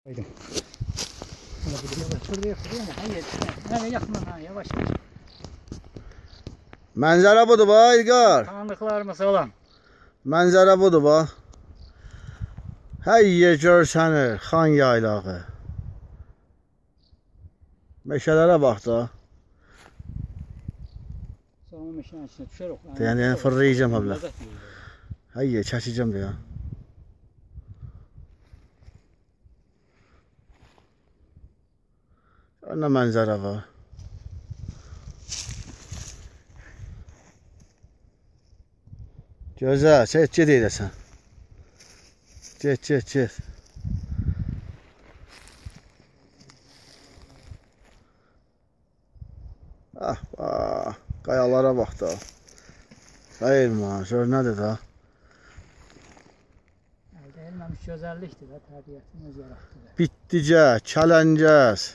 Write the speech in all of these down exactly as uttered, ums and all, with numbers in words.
Haydi. Fırlıyor fırlıyor mu? Hayır. Nereye yakma ha yavaş yavaş. Mənzərə budur bax İlqar. Tanıdıqlarımız olan. Mənzərə budur bax. Hey görsənir Xan yaylağı. Meşələrə bax da. Sonra meşənin içine düşer o. Yəni yəni fırlayacağım abla. Hey çəkəcəm də ya. Nə mənzərə var. Gözəl, get get edəsən. Get get get. Ah, ah, qayalara bax da. Hayır man, gör nədir da? Əldə edilməmiş gözəllikdir də, təbiətin öz yaratdığı. Bitlicə, Kələngəz,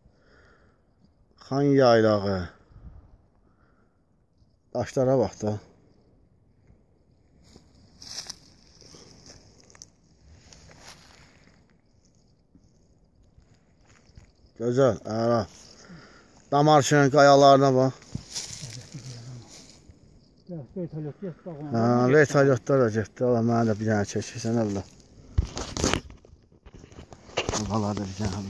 Xan yaylağı. Daşlara bax da. Gözəl, əla. Damarşın qayalarına bax. Vertolyot get bax ona. Ha, vertolyotlar da getdi. Allah mənə də bir dənə çəkirsən əvvəl. Qaladır bir dənə.